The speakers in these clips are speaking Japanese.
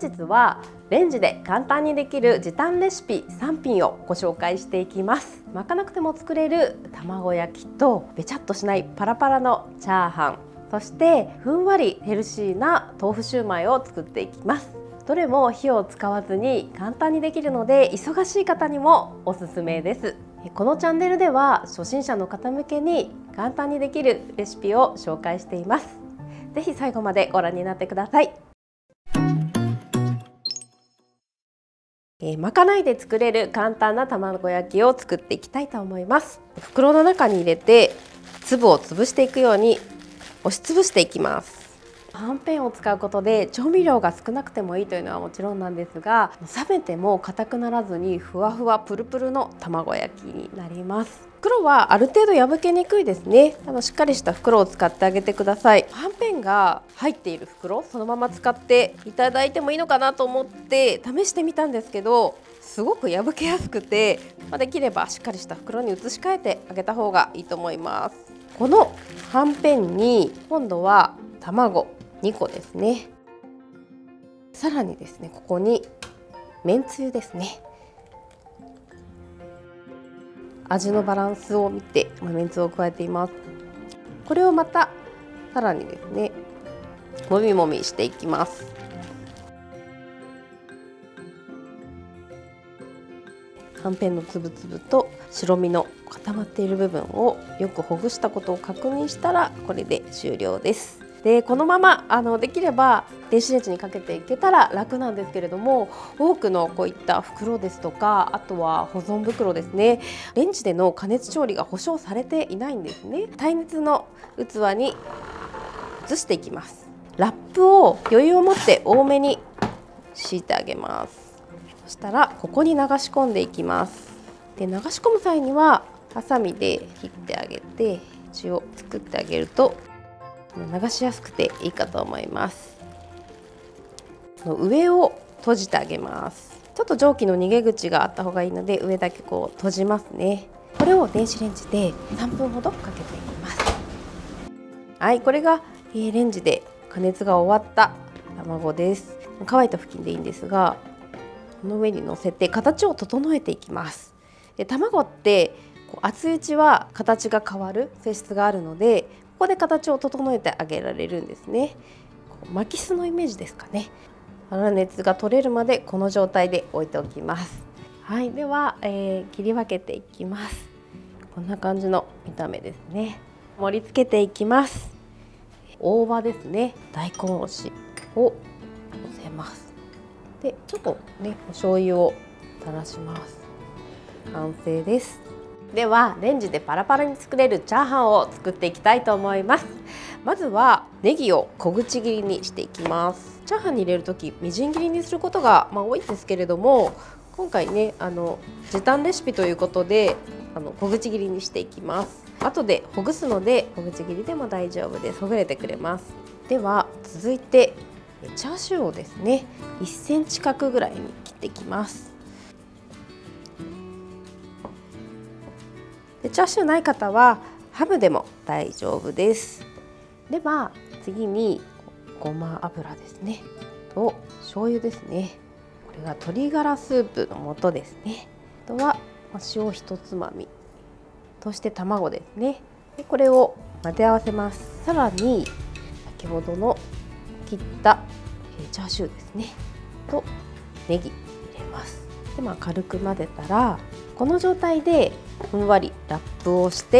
日はレンジで簡単にできる時短レシピ3品をご紹介していきます。巻かなくても作れる卵焼きとべちゃっとしないパラパラのチャーハン、そしてふんわりヘルシーな豆腐シューマイを作っていきます。どれも火を使わずに簡単にできるので忙しい方にもおすすめです。このチャンネルでは初心者の方向けに簡単にできるレシピを紹介しています。ぜひ最後までご覧になってください。巻かないで作れる簡単な卵焼きを作っていきたいと思います。袋の中に入れて粒を潰していくように押しつぶしていきます。はんぺんを使うことで調味料が少なくてもいいというのはもちろんなんですが、冷めても硬くならずにふわふわプルプルの卵焼きになります。袋はある程度破けにくいですね。しっかりした袋を使ってあげてください。はんぺんが入っている袋そのまま使っていただいてもいいのかなと思って試してみたんですけど、すごく破けやすくて、できればしっかりした袋に移し替えてあげた方がいいと思います。このはんぺんに今度は卵2個ですね。さらにですね、ここにめんつゆですね。味のバランスを見てめんつゆを加えています。これをまたさらにですね、もみもみしていきます。はんぺんのつぶつぶと白身の固まっている部分をよくほぐしたことを確認したらこれで終了です。でこのままできれば電子レンジにかけていけたら楽なんですけれども、多くのこういった袋ですとか、あとは保存袋ですね、レンジでの加熱調理が保証されていないんですね。耐熱の器に移していきます。ラップを余裕を持って多めに敷いてあげます。そしたらここに流し込んでいきます。で流し込む際にはハサミで切ってあげて血を作ってあげると流しやすくていいかと思います。上を閉じてあげます。ちょっと蒸気の逃げ口があった方がいいので上だけこう閉じますね。これを電子レンジで3分ほどかけていきます。はい、これがレンジで加熱が終わった卵です。乾いた布巾でいいんですが、この上に乗せて形を整えていきます。で卵って熱いうちは形が変わる性質があるので、ここで形を整えてあげられるんですね。巻きすのイメージですかね。粗熱が取れるまでこの状態で置いておきます。はい、では、切り分けていきます。こんな感じの見た目ですね。盛り付けていきます。大葉ですね。大根おろしをのせます。でちょっとねお醤油を垂らします。完成です。ではレンジでパラパラに作れるチャーハンを作っていきたいと思います。まずはネギを小口切りにしていきます。チャーハンに入れる時みじん切りにすることが多いんですけれども、今回ね時短レシピということで小口切りにしていきます。後でほぐすので小口切りでも大丈夫です。ほぐれてくれます。では続いてチャーシューをですね1センチ角ぐらいに切っていきます。でチャーシューない方はハムでも大丈夫です。では次にごま油ですねと醤油ですね。これが鶏ガラスープの素ですね。あとは塩1つまみ、そして卵ですね。でこれを混ぜ合わせます。さらに先ほどの切ったチャーシューですねとネギ入れます。で軽く混ぜたらこの状態でふんわりラップをして、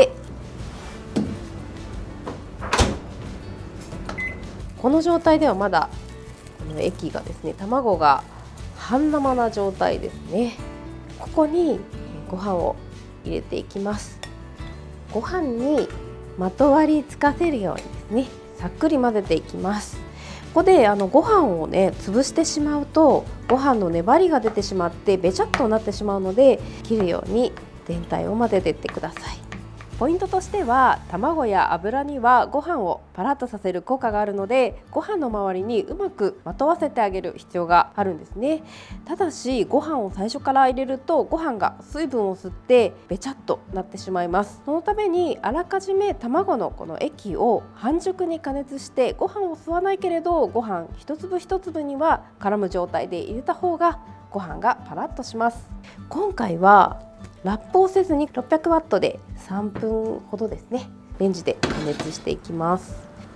この状態ではまだこの液がですね、卵が半生な状態ですね。ここにご飯を入れていきます。ご飯にまとわりつかせるようにですね、さっくり混ぜていきます。ここでご飯をね潰してしまうとご飯の粘りが出てしまってべちゃっとなってしまうので、切るように全体を混ぜていってください。 ポイントとしては、卵や油にはご飯をパラッとさせる効果があるので、ご飯の周りにうまくまとわせてあげる必要があるんですね。ただしご飯を最初から入れるとご飯が水分を吸ってべちゃっとなってしまいます。そのためにあらかじめ卵のこの液を半熟に加熱して、ご飯を吸わないけれどご飯一粒一粒には絡む状態で入れた方がご飯がパラッとします。今回はラップをせずに600ワットで3分ほどですね、レンジで加熱していきます。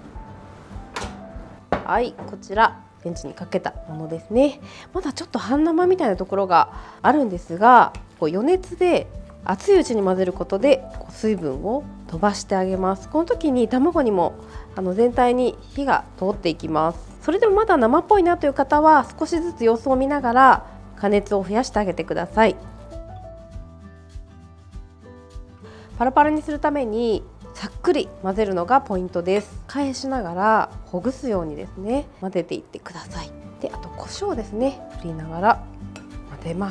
はい、こちらレンジにかけたものですね。まだちょっと半生みたいなところがあるんですが、余熱で熱いうちに混ぜることで水分を飛ばしてあげます。この時に卵にも全体に火が通っていきます。それでもまだ生っぽいなという方は少しずつ様子を見ながら加熱を増やしてあげてください。パラパラにするためにさっくり混ぜるのがポイントです。返しながらほぐすようにですね、混ぜていってください。で、あと胡椒ですね、振りながら混ぜます。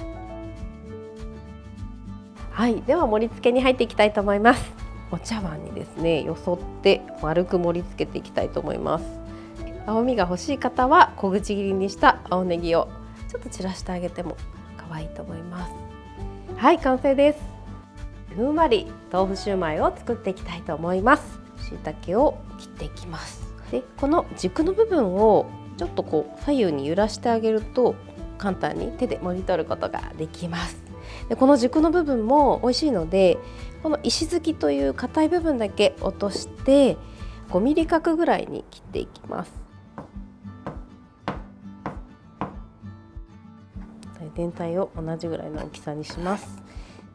はい、では盛り付けに入っていきたいと思います。お茶碗にですね、よそって丸く盛り付けていきたいと思います。青みが欲しい方は小口切りにした青ネギをちょっと散らしてあげても可愛いと思います。はい、完成です。ふんわり豆腐シューマイを作っていきたいと思います。椎茸を切っていきます。で、この軸の部分をちょっと左右に揺らしてあげると簡単に手でもぎ取ることができます。で、この軸の部分も美味しいので、この石突きという硬い部分だけ落として5ミリ角ぐらいに切っていきます。全体を同じぐらいの大きさにします。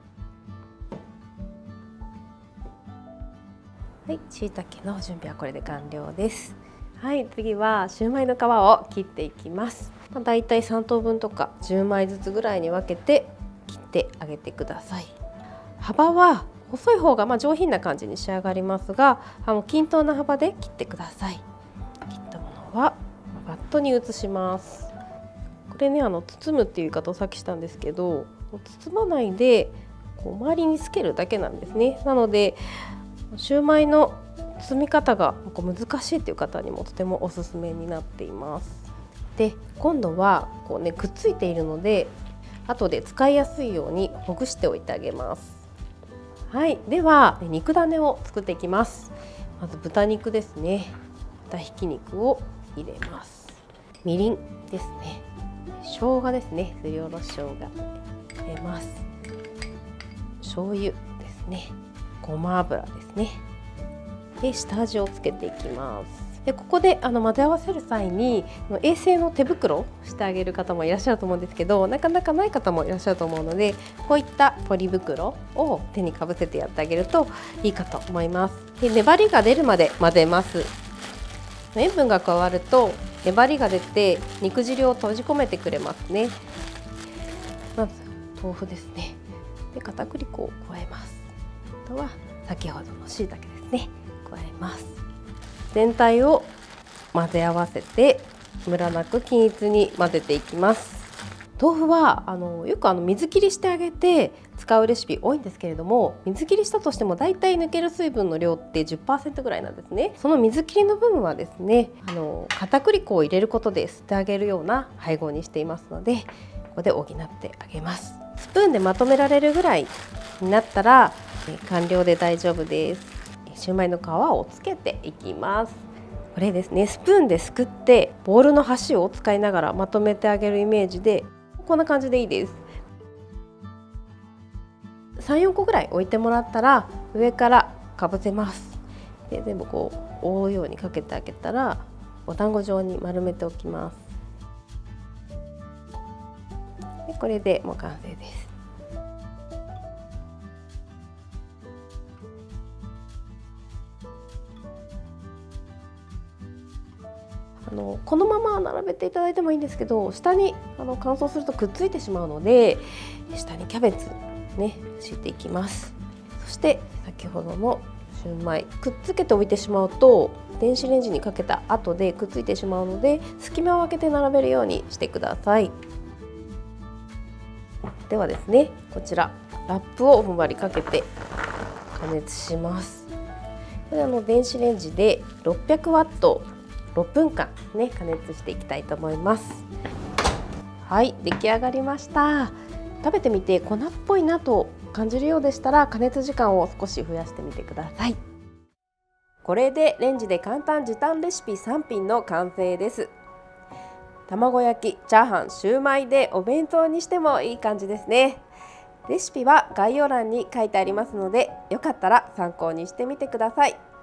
はい、椎茸の準備はこれで完了です。はい、次はシューマイの皮を切っていきます。だいたい3等分とか10枚ずつぐらいに分けて切ってあげてください。幅は細い方が上品な感じに仕上がりますが、均等な幅で切ってください。切ったものはバットに移します。これね、包むっていう言い方をさっきしたんですけど、包まないで周りにつけるだけなんですね。なのでシューマイの包み方が難しいという方にもとてもおすすめになっています。で、今度はくっついているので後で使いやすいようにほぐしておいてあげます。はい、では肉ダネを作っていきます。まず豚肉ですね。豚ひき肉を入れます。みりんですね。生姜ですね。すりおろし生姜入れます。醤油ですね。ごま油ですね。で、下味をつけていきます。で、ここで混ぜ合わせる際に衛生の手袋をしてあげる方もいらっしゃると思うんですけど、なかなかない方もいらっしゃると思うので、こういったポリ袋を手にかぶせてやってあげるといいかと思います。で、粘りが出るまで混ぜます。塩分が加わると粘りが出て肉汁を閉じ込めてくれますね。まず豆腐ですね。で、片栗粉を加えます。あとは先ほどの椎茸ですね、加えます。全体を混ぜ合わせてムラなく均一に混ぜていきます。豆腐はよく水切りしてあげて使うレシピ多いんですけれども、水切りしたとしてもだいたい抜ける水分の量って 10% ぐらいなんですね。その水切りの部分はですね、片栗粉を入れることで吸ってあげるような配合にしていますので、ここで補ってあげます。スプーンでまとめられるぐらいになったら完了で大丈夫です。シューマイの皮をつけていきます。これですね、スプーンですくってボウルの端を使いながらまとめてあげるイメージで、こんな感じでいいです。3、4個ぐらい置いてもらったら上からかぶせます。で、全部覆うようにかけてあげたらお団子状に丸めておきます。で、これでもう完成です。このまま並べていただいてもいいんですけど、下に乾燥するとくっついてしまうので、下にキャベツね敷いていきます。そして先ほどのシューマイくっつけておいてしまうと電子レンジにかけた後でくっついてしまうので、隙間を空けて並べるようにしてください。ではですね、こちらラップをふんわりかけて加熱します。これ電子レンジで600ワット6分間ね加熱していきたいと思います。はい、出来上がりました。食べてみて粉っぽいなと感じるようでしたら加熱時間を少し増やしてみてください。これでレンジで簡単時短レシピ3品の完成です。卵焼き、チャーハン、シューマイでお弁当にしてもいい感じですね。レシピは概要欄に書いてありますので、よかったら参考にしてみてください。